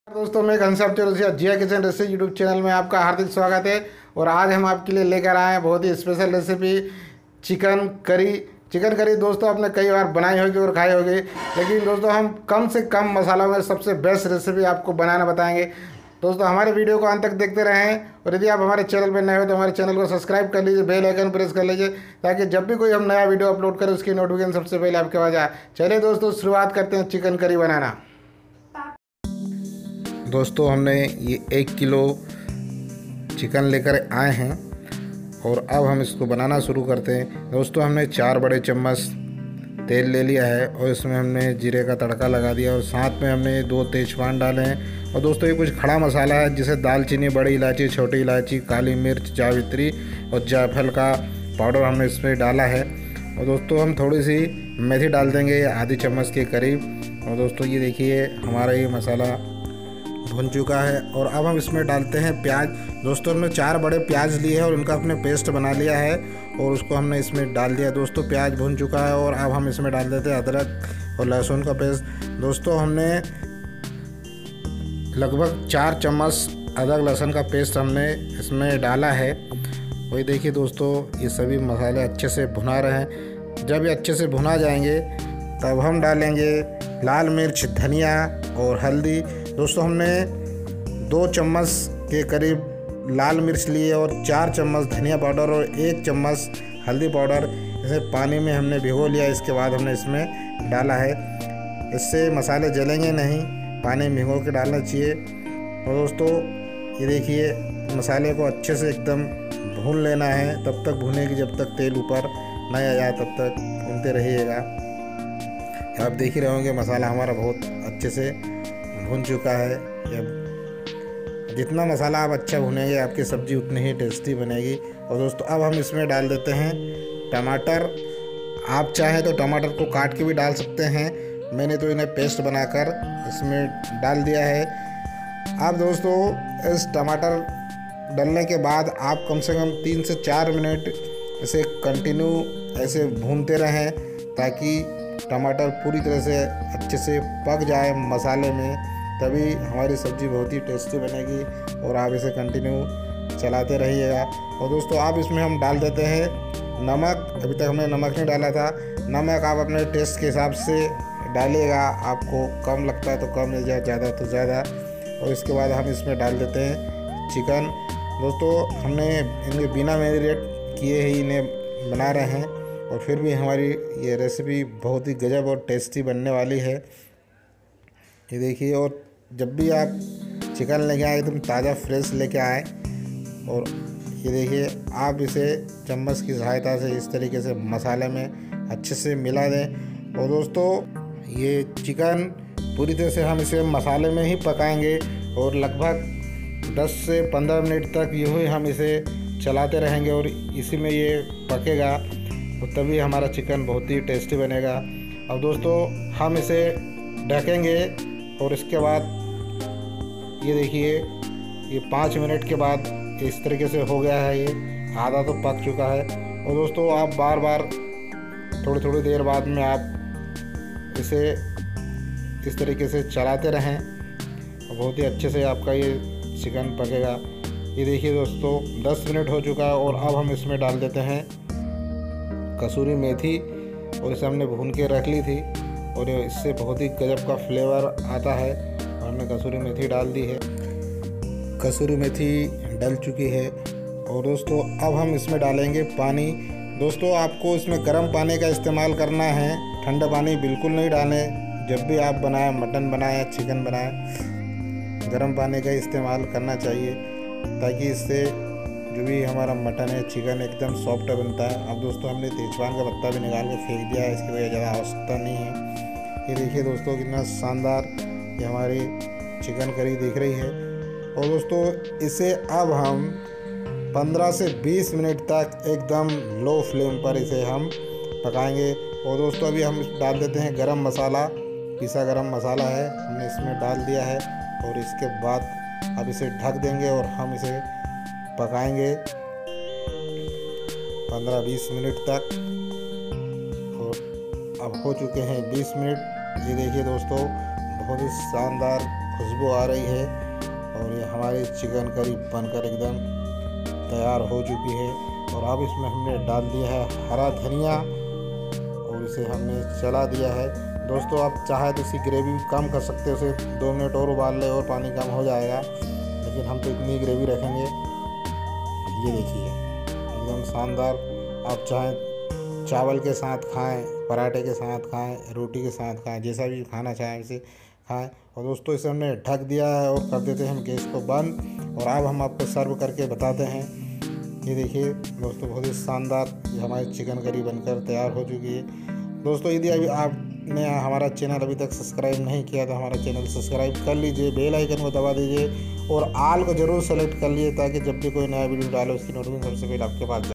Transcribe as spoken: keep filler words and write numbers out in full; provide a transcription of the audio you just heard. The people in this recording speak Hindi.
दोस्तों, मैं Ghanshyam Chaurasia Jiya kitchen recipe YouTube channel में आपका हार्दिक स्वागत है। और आज हम आपके लिए लेकर आए हैं बहुत ही special recipe chicken curry. Chicken curry दोस्तों आपने कई बार बनाई होगी और खाई होगी, लेकिन दोस्तों हम कम से कम मसालों में सबसे बेस्ट रेसिपी आपको बनाना बताएंगे। दोस्तों हमारे वीडियो को अंत तक देखते रहें, और यदि आप हमारे चैनल पर नए हो तो हमारे चैनल को सब्सक्राइब कर लीजिए, बेल आइकन प्रेस कर लीजिए, ताकि जब भी कोई हम नया वीडियो अपलोड करें उसकी नोटिफिकेशन सबसे पहले आपके पास आए। चलिए दोस्तों शुरुआत करते हैं चिकन करी बनाना। दोस्तों हमने ये एक किलो चिकन लेकर आए हैं और अब हम इसको बनाना शुरू करते हैं। दोस्तों हमने चार बड़े चम्मच तेल ले लिया है और इसमें हमने जीरे का तड़का लगा दिया और साथ में हमने दो तेजपान डाले हैं। और दोस्तों ये कुछ खड़ा मसाला है, जिसे दालचीनी, बड़ी इलायची, छोटी इलायची, काली मिर्च, जावित्री और जायफल का पाउडर हमने इसमें डाला है। और दोस्तों हम थोड़ी सी मेथी डाल देंगे, आधी चम्मच के करीब। और दोस्तों ये देखिए हमारा ये मसाला भुन चुका है। और अब हम इसमें डालते हैं प्याज। दोस्तों हमने चार बड़े प्याज लिए हैं और उनका अपने पेस्ट बना लिया है और उसको हमने इसमें डाल दिया। दोस्तों प्याज भुन चुका है और अब हम इसमें डाल देते हैं अदरक और लहसुन का पेस्ट। दोस्तों हमने लगभग चार चम्मच अदरक लहसुन का पेस्ट हमने इसमें डाला है। वही देखिए दोस्तों ये सभी मसाले अच्छे से भुना रहे हैं। जब ये अच्छे से भुना जाएंगे तब हम डालेंगे लाल मिर्च, धनिया और हल्दी। दोस्तों हमने दो चम्मच के करीब लाल मिर्च लिए और चार चम्मच धनिया पाउडर और एक चम्मच हल्दी पाउडर इसे पानी में हमने भिगो लिया। इसके बाद हमने इसमें डाला है। इससे मसाले जलेंगे नहीं, पानी में भिगो के डालना चाहिए। और दोस्तों ये देखिए मसाले को अच्छे से एकदम भून लेना है, तब तक भूनेगी जब तक तेल ऊपर नहीं आ जाए, तब तक भूनते रहिएगा। आप देख ही रहे होंगे मसाला हमारा बहुत अच्छे से भुन चुका है। जब जितना मसाला आप अच्छा भुनेंगे आपकी सब्ज़ी उतनी ही टेस्टी बनेगी। और दोस्तों अब हम इसमें डाल देते हैं टमाटर। आप चाहें तो टमाटर को काट के भी डाल सकते हैं, मैंने तो इन्हें पेस्ट बनाकर इसमें डाल दिया है। अब दोस्तों इस टमाटर डालने के बाद आप कम से कम तीन से चार मिनट इसे कंटिन्यू ऐसे भूनते रहें, ताकि टमाटर पूरी तरह से अच्छे से पक जाए मसाले में, तभी हमारी सब्ज़ी बहुत ही टेस्टी बनेगी। और आप इसे कंटिन्यू चलाते रहिएगा। और दोस्तों आप इसमें हम डाल देते हैं नमक। अभी तक हमने नमक नहीं डाला था। नमक आप अपने टेस्ट के हिसाब से डालिएगा, आपको कम लगता है तो कम, या ज़्यादा तो ज़्यादा। और इसके बाद हम इसमें डाल देते हैं चिकन। दोस्तों हमने इन्हें बिना मैरिनेट किए ही इन्हें बना रहे हैं, और फिर भी हमारी ये रेसिपी बहुत ही गजब और टेस्टी बनने वाली है। ये देखिए, और जब भी आप चिकन लेके आए एकदम ताज़ा फ्रेश लेके आए। और ये देखिए आप इसे चम्मच की सहायता से इस तरीके से मसाले में अच्छे से मिला दें। और दोस्तों ये चिकन पूरी तरह से हम इसे मसाले में ही पकाएंगे और लगभग दस से पंद्रह मिनट तक यूँ ही हम इसे चलाते रहेंगे और इसी में ये पकेगा, तो तभी हमारा चिकन बहुत ही टेस्टी बनेगा। अब दोस्तों हम इसे ढकेंगे और इसके बाद ये देखिए ये पाँच मिनट के बाद इस तरीके से हो गया है, ये आधा तो पक चुका है। और दोस्तों आप बार बार थोड़ी थोड़ी देर बाद में आप इसे इस तरीके से चलाते रहें, और बहुत ही अच्छे से आपका ये चिकन पकेगा। ये देखिए दोस्तों दस मिनट हो चुका है और अब हम इसमें डाल देते हैं कसूरी मेथी, और इसे हमने भून के रख ली थी और इससे बहुत ही गजब का फ्लेवर आता है। और हमने कसूरी मेथी डाल दी है। कसूरी मेथी डल चुकी है। और दोस्तों अब हम इसमें डालेंगे पानी। दोस्तों आपको इसमें गर्म पानी का इस्तेमाल करना है, ठंडा पानी बिल्कुल नहीं डालें। जब भी आप बनाएं, मटन बनाएं, चिकन बनाएं, गर्म पानी का इस्तेमाल करना चाहिए, ताकि इससे जो भी हमारा मटन है, चिकन एकदम सॉफ्ट बनता है। अब दोस्तों हमने तेजपान का पत्ता भी निकाल के फेंक दिया है, इसकी वजह ज़्यादा आवश्यकता नहीं है। ये देखिए दोस्तों कितना शानदार ये हमारी चिकन करी दिख रही है। और दोस्तों इसे अब हम पंद्रह से बीस मिनट तक एकदम लो फ्लेम पर इसे हम पकाएंगे। और दोस्तों अभी हम डाल देते हैं गरम मसाला। पिसा गरम मसाला है, हमने इसमें डाल दिया है। और इसके बाद अब इसे ढक देंगे और हम इसे पकाएंगे पंद्रह बीस मिनट तक। और अब हो चुके हैं बीस मिनट। ये देखिए दोस्तों बहुत ही शानदार खुशबू आ रही है और ये हमारी चिकन करी बनकर एकदम तैयार हो चुकी है। और अब इसमें हमने डाल दिया है हरा धनिया और इसे हमने चला दिया है। दोस्तों आप चाहे तो इसकी ग्रेवी कम कर सकते हो, उसे दो मिनट और उबाल ले और पानी कम हो जाएगा, लेकिन हम तो इतनी ग्रेवी रखेंगे। ये देखिए एकदम शानदार। आप चाहें चावल के साथ खाएं, पराठे के साथ खाएं, रोटी के साथ खाएं, जैसा भी खाना चाहें उसे खाएं। और दोस्तों इसे हमने ढक दिया है और कर देते हैं हम गैस को बंद। और अब हम आपको सर्व करके बताते हैं। ये देखिए दोस्तों बहुत ही शानदार ये हमारी चिकन करी बनकर तैयार हो चुकी है। दोस्तों यदि अभी आपने हमारा चैनल अभी तक सब्सक्राइब नहीं किया तो हमारा चैनल सब्सक्राइब कर लीजिए, बेल आइकन को दबा दीजिए और आल को ज़रूर सेलेक्ट कर लीजिए ताकि जब भी कोई नया वीडियो डाले उसकी नोटिफिकेशन सबसे पहले आपके पास जाए।